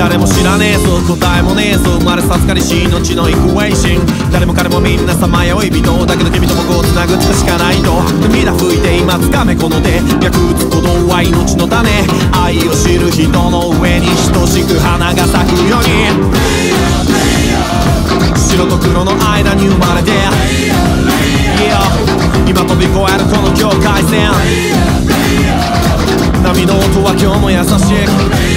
誰も知らねえぞ答えもねえぞ生まれ授かりし命のイクエーション誰も彼もみんなさまよい人だけど君と僕をつなぐしかないと涙吹いて今つかめこの手脈打つ鼓動は命の種愛を知る人の上に等しく花が咲くように白と黒の間に生まれて今飛び越えるこの境界線波の音は今日も優しい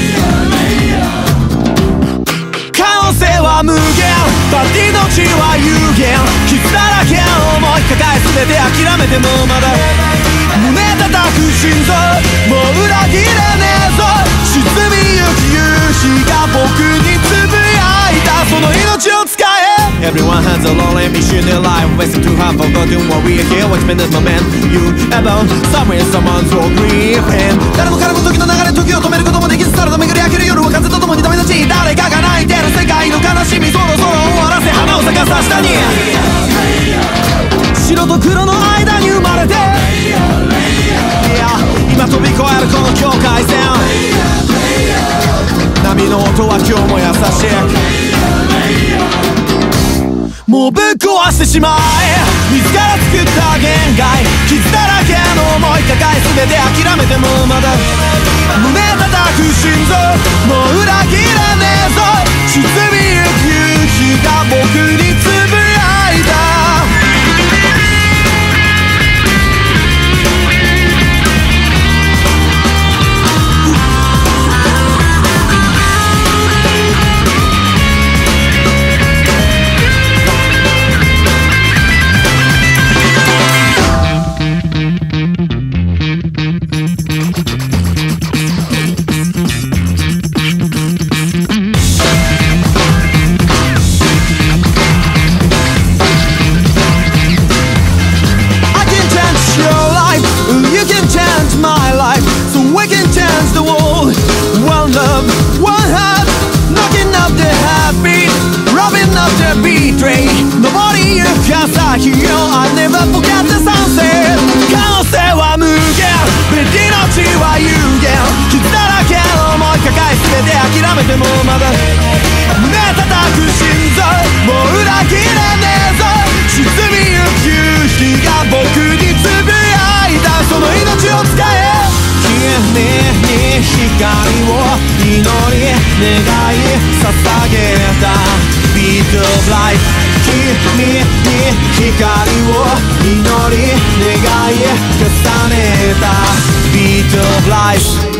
可能性は無限だって命は有限傷だらけの思い抱え全て諦めてもまだ胸叩く心臓もう裏切れねえぞ沈みゆく夕日が僕につぶやいたその命を使えEveryone has a role and mission in their life Wasting too hard, forgotten what we are here What's been this moment You ever somewhere someone's all grieving 誰も彼も時の流れ時を止めることもできずさらと巡り明ける夜は風と共に旅立ち誰かが泣いてる世界の悲しみそろそろ終わらせ花を咲かさ下に白と黒の間に生まれて今飛び越えるこの境界線波の音は今日も優しいもうぶっ壊してしまえ自ら作った限界傷だらけの思い抱え全て諦めてもまだ胸叩く心臓もう裏切れねえぞ沈みゆく夕日が僕につぶやいたI never forget the sunset 可能性は無限命は有限傷だらけの思い抱え全て諦めてもまだ胸叩く心臓もう裏切れねえぞ沈みゆく夕日が僕につぶやいたその命を使え君に光を祈り願い捧げた Beat of life 君に光を祈り願い重ねた Beat of life